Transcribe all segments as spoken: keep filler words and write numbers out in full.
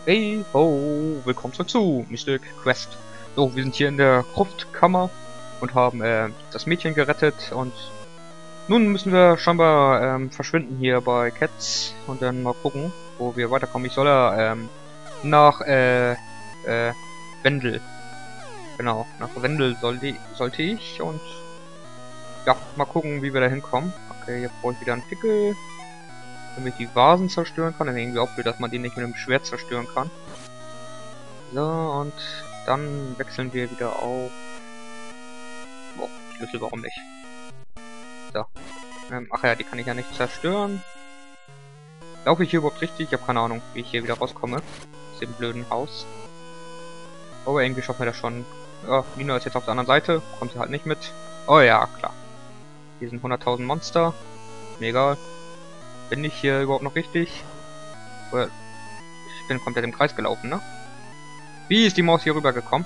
Hey ho, willkommen zurück zu Mystic Quest. So, wir sind hier in der Gruftkammer und haben äh, das Mädchen gerettet und nun müssen wir scheinbar ähm, verschwinden hier bei Cats und dann mal gucken, wo wir weiterkommen. Ich soll ja ähm, nach äh, äh, Wendel. Genau, nach Wendel sollte, sollte ich und ja, mal gucken, wie wir da hinkommen. Okay, hier brauche ich wieder einen Pickel, damit ich die Vasen zerstören kann. Dann irgendwie auch blöd, dass man die nicht mit einem Schwert zerstören kann. So, und dann wechseln wir wieder auf... Boah, Schlüssel, warum nicht? So. Ähm, ach ja, die kann ich ja nicht zerstören. Laufe ich hier überhaupt richtig? Ich habe keine Ahnung, wie ich hier wieder rauskomme. Aus dem blöden Haus. Aber irgendwie schaffen wir das schon. Ja, Nina ist jetzt auf der anderen Seite. Kommt sie halt nicht mit. Oh ja, klar. Hier sind hunderttausend Monster. Mir egal. Bin ich hier überhaupt noch richtig? Oder ich bin komplett im Kreis gelaufen, ne? Wie ist die Maus hier rübergekommen?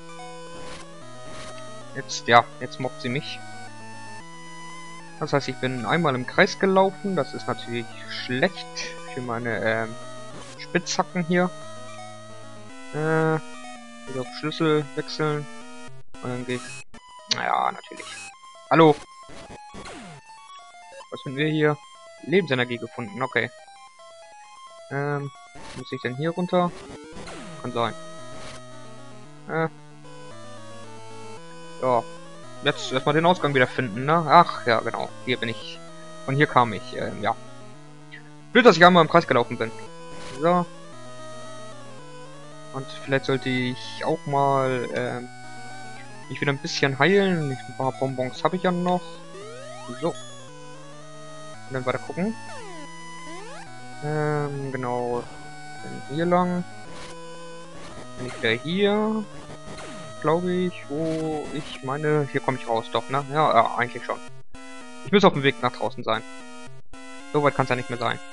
Jetzt, ja, jetzt mobbt sie mich. Das heißt, ich bin einmal im Kreis gelaufen. Das ist natürlich schlecht für meine ähm, Spitzhacken hier. Äh, wieder auf Schlüssel wechseln. Und dann gehe ich... Naja, natürlich. Hallo! Was finden wir hier? Lebensenergie gefunden, okay. Ähm, muss ich denn hier runter? Kann sein. Äh. Ja. Jetzt erstmal den Ausgang wieder finden, ne? Ach, ja, genau. Hier bin ich. Von hier kam ich, ähm, ja. Blöd, dass ich einmal im Kreis gelaufen bin. So. Und vielleicht sollte ich auch mal ähm, mich wieder ein bisschen heilen. Ein paar Bonbons habe ich ja noch. So. Und dann weiter gucken. Ähm, genau. Dann hier lang. Bin ich wieder hier. Glaube ich, wo ich meine... Hier komme ich raus, doch, ne? Ja, ja, eigentlich schon. Ich muss auf dem Weg nach draußen sein. So weit kann es ja nicht mehr sein.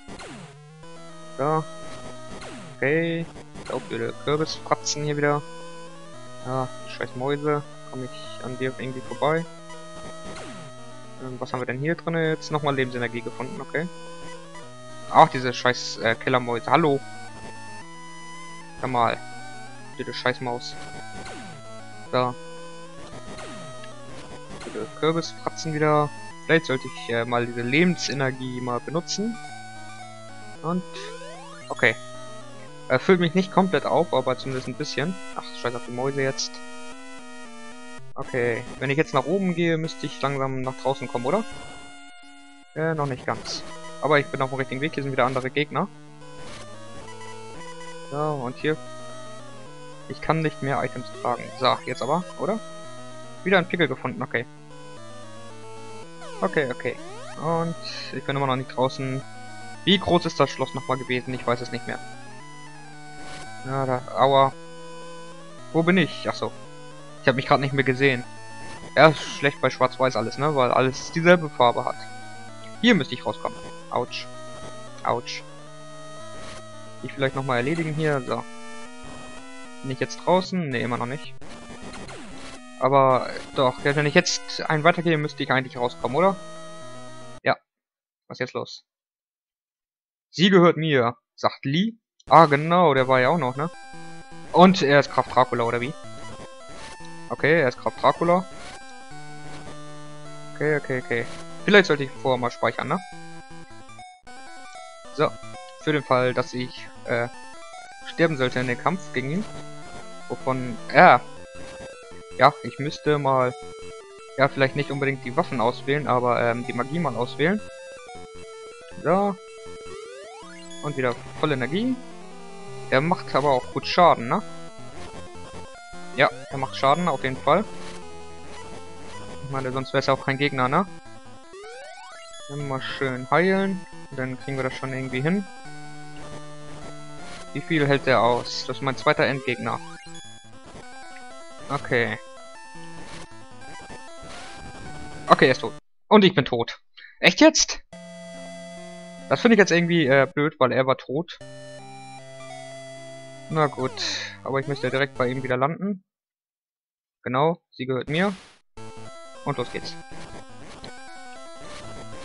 So. Okay. Auch viele Kürbisfratzen hier wieder. Ja, scheiß Mäuse. Komme ich an dir irgendwie vorbei? Ähm, was haben wir denn hier drin? Jetzt nochmal Lebensenergie gefunden, okay. Ach, diese scheiß äh, Killermäuse. Hallo. Hör mal. Diese scheiß Maus. Da. Diese Kürbisfratzen wieder. Vielleicht sollte ich äh, mal diese Lebensenergie mal benutzen. Und... Okay. Er füllt mich nicht komplett auf, aber zumindest ein bisschen. Ach, scheiß auf die Mäuse jetzt. Okay, wenn ich jetzt nach oben gehe, müsste ich langsam nach draußen kommen, oder? Äh, noch nicht ganz. Aber ich bin auf dem richtigen Weg, hier sind wieder andere Gegner. Ja, und hier... Ich kann nicht mehr Items tragen. So, jetzt aber, oder? Wieder ein Pickel gefunden, okay. Okay, okay. Und ich bin immer noch nicht draußen. Wie groß ist das Schloss nochmal gewesen? Ich weiß es nicht mehr. Ja, da, aua. Wo bin ich? Achso. Ich habe mich gerade nicht mehr gesehen. Ja, ist schlecht bei Schwarz-Weiß alles, ne? Weil alles dieselbe Farbe hat. Hier müsste ich rauskommen. Autsch. Autsch. Ich vielleicht nochmal erledigen hier. So. Bin ich jetzt draußen? Ne, immer noch nicht. Aber doch, wenn ich jetzt einen weitergehe, müsste ich eigentlich rauskommen, oder? Ja. Was ist jetzt los? Sie gehört mir, sagt Lee. Ah, genau, der war ja auch noch, ne? Und er ist Graf Dracula, oder wie? Okay, er ist Graf Dracula. Okay, okay, okay. Vielleicht sollte ich vorher mal speichern, ne? So. Für den Fall, dass ich äh, sterben sollte in den Kampf gegen ihn. Wovon... Ja. Ja, ich müsste mal... Ja, vielleicht nicht unbedingt die Waffen auswählen, aber ähm, die Magie mal auswählen. So. Und wieder voll Energie. Er macht aber auch gut Schaden, ne? Ja, er macht Schaden, auf jeden Fall. Ich meine, sonst wäre es ja auch kein Gegner, ne? Immer schön heilen. Dann kriegen wir das schon irgendwie hin. Wie viel hält der aus? Das ist mein zweiter Endgegner. Okay. Okay, er ist tot. Und ich bin tot. Echt jetzt? Das finde ich jetzt irgendwie äh, blöd, weil er war tot. Na gut. Aber ich müsste direkt bei ihm wieder landen. Genau, sie gehört mir. Und los geht's.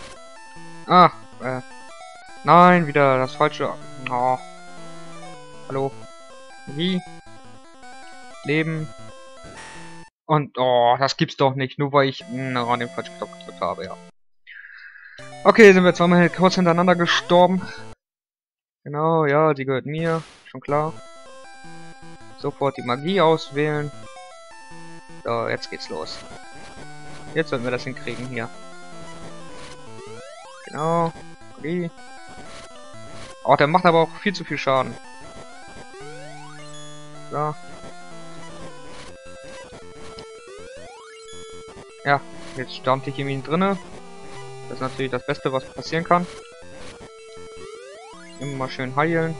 Ah, äh. Nein, wieder das falsche. Oh. Hallo. Wie? Leben. Und, oh, das gibt's doch nicht. Nur weil ich na, an den falschen Knopf gedrückt habe, ja. Okay, sind wir zweimal kurz hintereinander gestorben. Genau, ja, die gehört mir. Schon klar. Sofort die Magie auswählen. So, jetzt geht's los. Jetzt sollten wir das hinkriegen hier. Genau. Magie. Oh, der macht aber auch viel zu viel Schaden. So. Ja, jetzt stand ich irgendwie drinne. Das ist natürlich das Beste, was passieren kann. Immer mal schön heilen.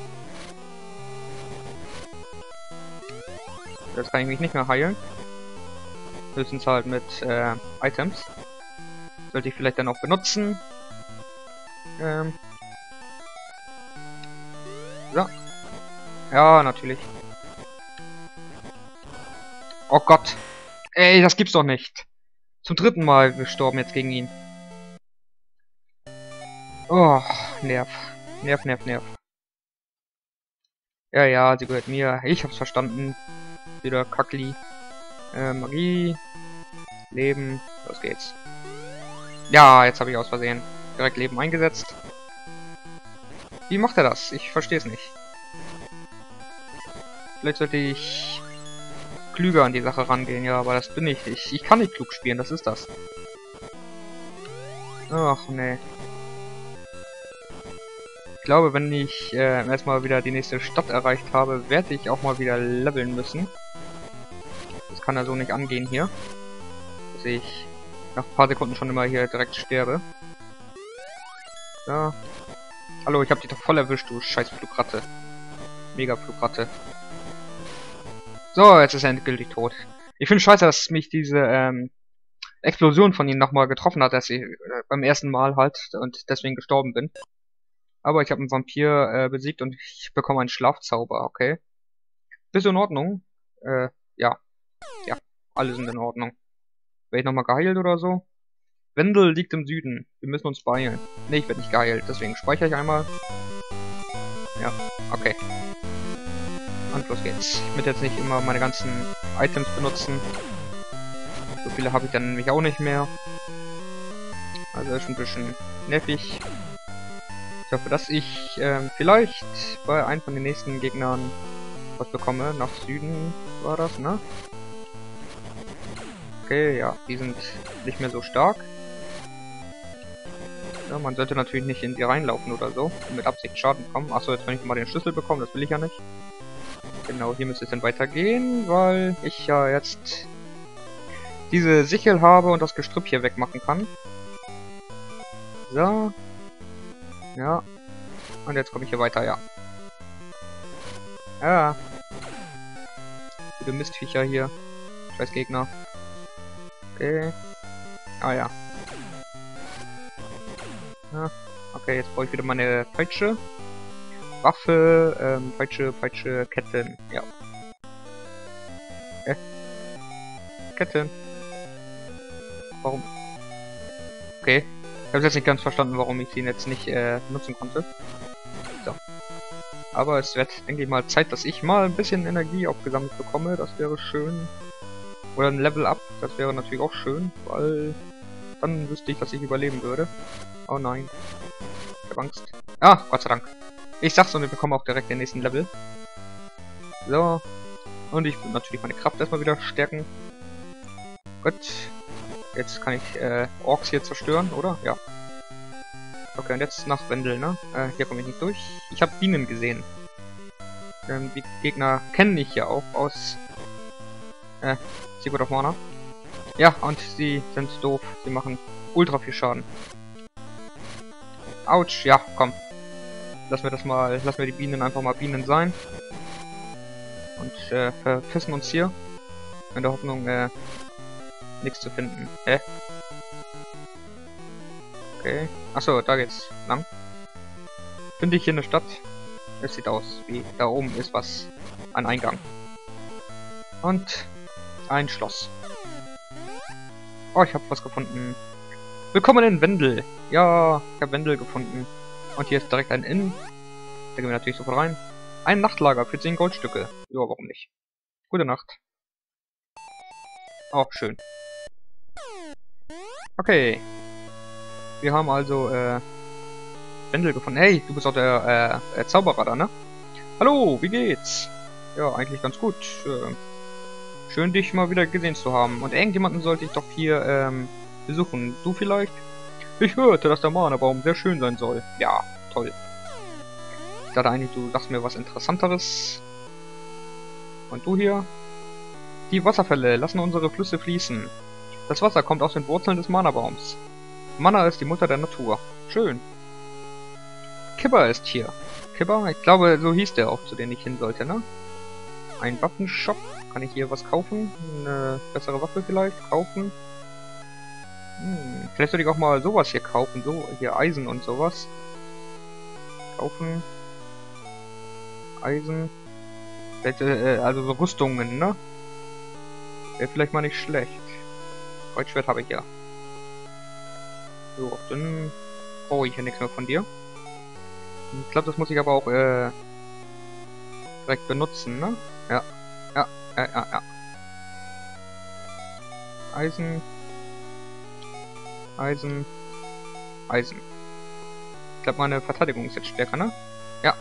Jetzt kann ich mich nicht mehr heilen. Höchstens halt mit äh, Items. Sollte ich vielleicht dann auch benutzen. Ähm. So. Ja, natürlich. Oh Gott. Ey, das gibt's doch nicht. Zum dritten Mal gestorben jetzt gegen ihn. Oh, Nerv. Nerv, Nerv, Nerv. Ja, ja, sie gehört mir. Ich hab's verstanden. Wieder Kackli. Äh, Magie. Leben. Los geht's. Ja, jetzt habe ich aus Versehen direkt Leben eingesetzt. Wie macht er das? Ich verstehe es nicht. Vielleicht sollte ich klüger an die Sache rangehen, ja, aber das bin ich nicht. Ich kann nicht klug spielen, das ist das. Ach, nee. Ich glaube, wenn ich äh, erstmal wieder die nächste Stadt erreicht habe, werde ich auch mal wieder leveln müssen. Das kann ja so nicht angehen hier. Dass ich nach ein paar Sekunden schon immer hier direkt sterbe. So. Hallo, ich hab dich doch voll erwischt, du scheiß Flugratte. Mega Flugratte. So, jetzt ist er endgültig tot. Ich finde scheiße, dass mich diese ähm, Explosion von ihm nochmal getroffen hat, dass ich äh, beim ersten Mal halt und deswegen gestorben bin. Aber ich habe einen Vampir äh, besiegt und ich bekomme einen Schlafzauber, okay. Bist du in Ordnung? Äh, ja. Ja, alle sind in Ordnung. Werde ich nochmal geheilt oder so? Wendel liegt im Süden. Wir müssen uns beeilen. Ne, ich werde nicht geheilt, deswegen speichere ich einmal. Ja, okay. Und los geht's. Ich werde jetzt nicht immer meine ganzen Items benutzen. So viele habe ich dann nämlich auch nicht mehr. Also ist ein bisschen nervig. Ich hoffe, dass ich äh, vielleicht bei einem von den nächsten Gegnern was bekomme. Nach Süden war das, ne? Okay, ja, die sind nicht mehr so stark. Ja, man sollte natürlich nicht in die reinlaufen oder so und mit Absicht Schaden bekommen. Achso, jetzt kann ich mal den Schlüssel bekommen, das will ich ja nicht. Genau, hier müsste es dann weitergehen, weil ich ja jetzt diese Sichel habe und das Gestrüpp hier wegmachen kann. So. Ja. Und jetzt komme ich hier weiter, ja. Ja. Viele Mistviecher hier. Scheiß Gegner. Okay. Ah ja. Ja. Okay, jetzt brauche ich wieder meine Peitsche. Waffe, ähm, Peitsche, Peitsche, Ketten, ja. Äh. Ketten. Warum? Okay. Ich habe jetzt nicht ganz verstanden, warum ich den jetzt nicht äh, nutzen konnte. So. Aber es wird, denke ich mal, Zeit, dass ich mal ein bisschen Energie aufgesammelt bekomme. Das wäre schön. Oder ein Level Up. Das wäre natürlich auch schön, weil dann wüsste ich, dass ich überleben würde. Oh nein. Ich habe Angst. Ah, Gott sei Dank. Ich sag's und wir bekommen auch direkt den nächsten Level. So. Und ich will natürlich meine Kraft erstmal wieder stärken. Gut. Jetzt kann ich äh, Orks hier zerstören, oder? Ja. Okay, und jetzt nach Wendel, ne? Äh, hier komme ich nicht durch. Ich habe Bienen gesehen. Ähm, die Gegner kenne ich ja auch aus äh, Secret of Mana. Ja, und sie sind doof. Sie machen ultra viel Schaden. Autsch, ja, komm. Lassen wir das mal, lassen wir die Bienen einfach mal Bienen sein. Und äh, verpissen uns hier. In der Hoffnung, äh, nichts zu finden. Hä? Okay. Achso, da geht's lang. Finde ich hier eine Stadt. Es sieht aus wie da oben ist was. Ein Eingang. Und ein Schloss. Oh, ich habe was gefunden. Willkommen in Wendel. Ja, ich habe Wendel gefunden. Und hier ist direkt ein Inn. Da gehen wir natürlich sofort rein. Ein Nachtlager für zehn Goldstücke. Ja, warum nicht? Gute Nacht. Auch schön. Okay. Wir haben also, äh, Wendel gefunden. Hey, du bist doch der, äh, äh, Zauberer da, ne? Hallo, wie geht's? Ja, eigentlich ganz gut. Äh, schön, dich mal wieder gesehen zu haben. Und irgendjemanden sollte ich doch hier, ähm, besuchen. Du vielleicht? Ich hörte, dass der Mana-Baum sehr schön sein soll. Ja, toll. Ich dachte eigentlich, du sagst mir was Interessanteres. Und du hier? Die Wasserfälle lassen unsere Flüsse fließen. Das Wasser kommt aus den Wurzeln des Mana-Baums. Mana ist die Mutter der Natur. Schön. Kibber ist hier. Kibber? Ich glaube, so hieß der auch, zu dem ich hin sollte, ne? Ein Waffenshop. Kann ich hier was kaufen? Eine bessere Waffe vielleicht? Kaufen? Hm, vielleicht sollte ich auch mal sowas hier kaufen. So, hier Eisen und sowas. Kaufen. Eisen. Vielleicht, äh, also so Rüstungen, ne? Wäre vielleicht mal nicht schlecht. Kreuzschwert habe ich ja. So, dann brauche ich ja nichts mehr von dir. Ich glaube, das muss ich aber auch äh, direkt benutzen, ne? Ja. Ja, ja, ja, ja. Eisen. Eisen. Eisen. Ich glaube, meine Verteidigung ist jetzt stärker, ne? Ja.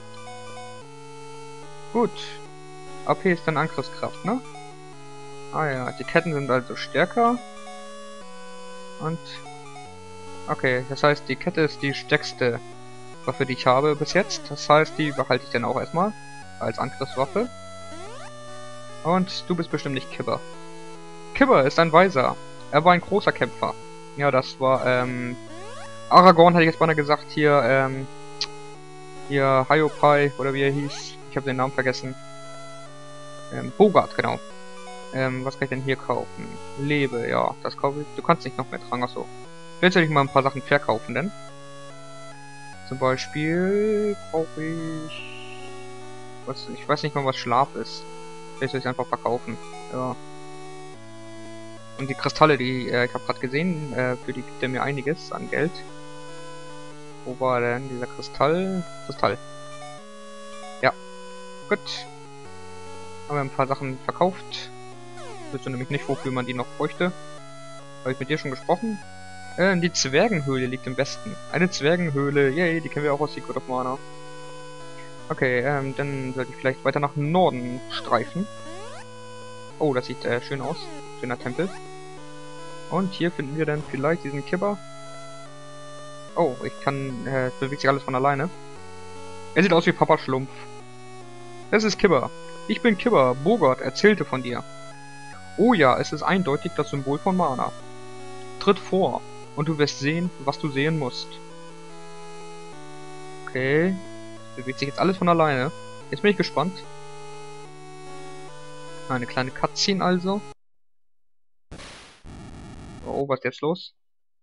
Gut. A P ist dann Angriffskraft, ne? Ah ja, die Ketten sind also stärker. Und... Okay, das heißt, die Kette ist die stärkste Waffe, die ich habe bis jetzt. Das heißt, die behalte ich dann auch erstmal als Angriffswaffe. Und du bist bestimmt nicht Kibber. Kibber ist ein Weiser. Er war ein großer Kämpfer. Ja, das war, ähm... Aragorn hätte ich jetzt beinahe gesagt, hier, ähm... Hier, Hiopai, oder wie er hieß. Ich habe den Namen vergessen. Ähm, Bogart, genau. Ähm, was kann ich denn hier kaufen? Lebe, ja, das kaufe ich. Du kannst nicht noch mehr tragen, achso. Vielleicht soll ich mal ein paar Sachen verkaufen, denn. Zum Beispiel brauche ich... Was, ich weiß nicht mal, was Schlaf ist. Vielleicht soll ich es einfach verkaufen. Ja. Und die Kristalle, die äh, ich habe gerade gesehen, äh, für die gibt er mir einiges an Geld. Wo war denn dieser Kristall? Kristall. Ja. Gut. Haben wir ein paar Sachen verkauft. Ich wüsste nämlich nicht, wofür man die noch bräuchte. Habe ich mit dir schon gesprochen? Äh, die Zwergenhöhle liegt im Westen. Eine Zwergenhöhle, yay, die kennen wir auch aus Secret of Mana. Okay, ähm, dann sollte ich vielleicht weiter nach Norden streifen. Oh, das sieht äh, schön aus. Schöner Tempel. Und hier finden wir dann vielleicht diesen Kibber. Oh, ich kann, äh, bewegt sich alles von alleine. Er sieht aus wie Papa Schlumpf. Das ist Kibber. Ich bin Kibber. Bogart erzählte von dir. Oh ja, es ist eindeutig das Symbol von Mana. Tritt vor, und du wirst sehen, was du sehen musst. Okay. Bewegt sich jetzt alles von alleine. Jetzt bin ich gespannt. Eine kleine Cutscene also. Oh, was ist jetzt los?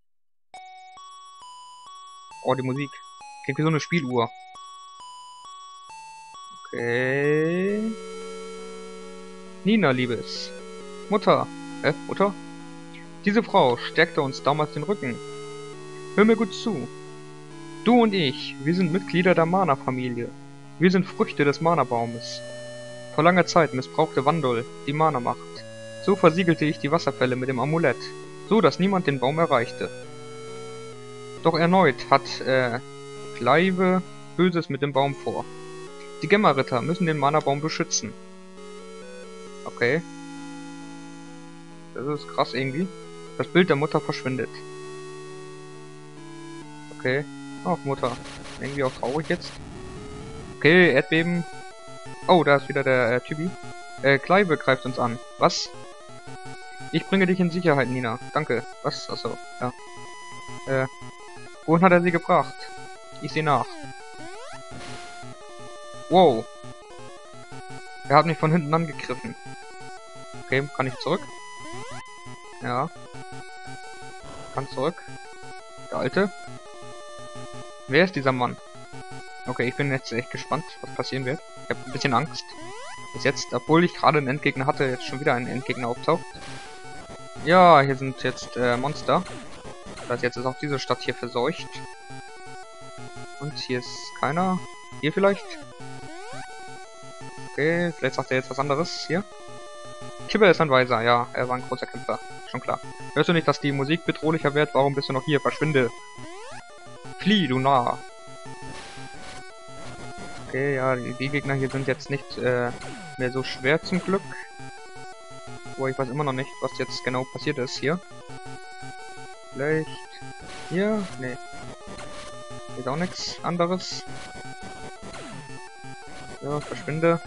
Oh, die Musik. Klingt wie so eine Spieluhr. Okay. Nina, Liebes. Mutter. Äh, Mutter? Diese Frau stärkte uns damals den Rücken. Hör mir gut zu. Du und ich, wir sind Mitglieder der Mana-Familie. Wir sind Früchte des Mana-Baumes. Vor langer Zeit missbrauchte Wandol die Mana-Macht. So versiegelte ich die Wasserfälle mit dem Amulett, so dass niemand den Baum erreichte. Doch erneut hat, äh, Clive Böses mit dem Baum vor. Die Gemma-Ritter müssen den Mana-Baum beschützen. Okay. Das ist krass irgendwie. Das Bild der Mutter verschwindet. Okay. Ach, Mutter. Irgendwie auch traurig jetzt. Okay, Erdbeben. Oh, da ist wieder der äh, Typi. Äh, Clive greift uns an. Was? Ich bringe dich in Sicherheit, Nina. Danke. Was? Achso, ja. Äh, wohin hat er sie gebracht? Ich sehe nach. Wow. Er hat mich von hinten angegriffen. Okay, kann ich zurück? Ja. Kann zurück. Der Alte. Wer ist dieser Mann? Okay, ich bin jetzt echt gespannt, was passieren wird. Ich habe ein bisschen Angst. Bis jetzt, obwohl ich gerade einen Endgegner hatte, jetzt schon wieder ein Endgegner auftaucht. Ja, hier sind jetzt äh, Monster. Das heißt, jetzt ist auch diese Stadt hier verseucht. Und hier ist keiner. Hier vielleicht? Okay, vielleicht sagt er jetzt was anderes. Hier. Kibber ist ein Weiser, ja, er war ein großer Kämpfer. Schon klar. Hörst du nicht, dass die Musik bedrohlicher wird? Warum bist du noch hier? Verschwinde! Flieh, du Narr! Okay, ja, die, die Gegner hier sind jetzt nicht äh, mehr so schwer zum Glück. Wo ich weiß immer noch nicht, was jetzt genau passiert ist hier. Vielleicht hier? Nee. Hier ist auch nichts anderes. Ja, verschwinde.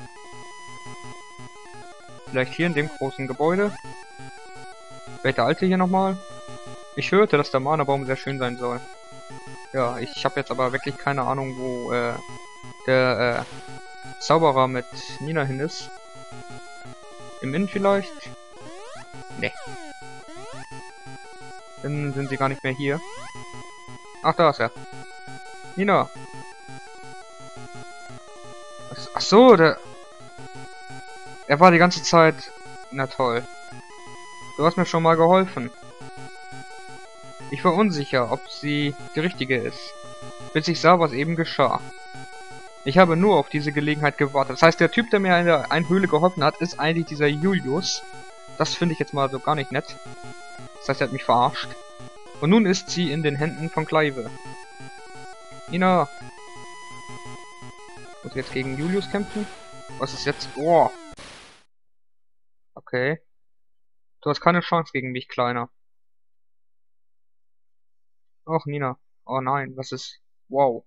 Vielleicht hier in dem großen Gebäude. Vielleicht der alte hier nochmal. Ich hörte, dass der Mana-Baum sehr schön sein soll. Ja, ich habe jetzt aber wirklich keine Ahnung, wo äh, der äh, Zauberer mit Nina hin ist. Im Inn vielleicht? Nee. Dann sind sie gar nicht mehr hier. Ach, da ist er. Nina. Ach so, der... Er war die ganze Zeit... Na toll. Du hast mir schon mal geholfen. Ich war unsicher, ob sie die richtige ist, bis ich sah, was eben geschah. Ich habe nur auf diese Gelegenheit gewartet. Das heißt, der Typ, der mir in der Einhöhle geholfen hat, ist eigentlich dieser Julius. Das finde ich jetzt mal so gar nicht nett. Das heißt, er hat mich verarscht. Und nun ist sie in den Händen von Clive. Nina. Muss ich jetzt gegen Julius kämpfen? Was ist jetzt? Oh. Okay. Du hast keine Chance gegen mich, Kleiner. Och, Nina. Oh nein, was ist... Wow.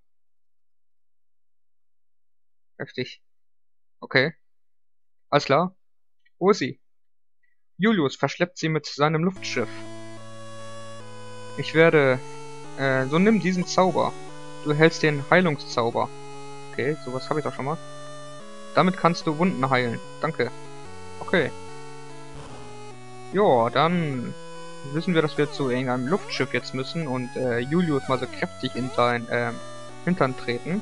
Heftig. Okay. Alles klar. Wo ist sie? Julius verschleppt sie mit seinem Luftschiff. Ich werde... Äh, so nimm diesen Zauber. Du hältst den Heilungszauber. Okay, sowas habe ich doch schon mal. Damit kannst du Wunden heilen. Danke. Okay. Ja, dann wissen wir, dass wir zu irgendeinem Luftschiff jetzt müssen und äh, Julius mal so kräftig in sein äh, Hintern treten.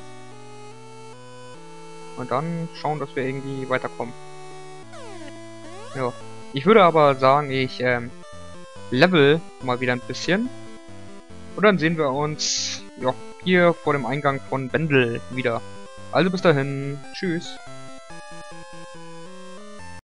Und dann schauen, dass wir irgendwie weiterkommen. Ja. Ich würde aber sagen, ich ähm, level mal wieder ein bisschen. Und dann sehen wir uns ja, hier vor dem Eingang von Bendel wieder. Also bis dahin. Tschüss.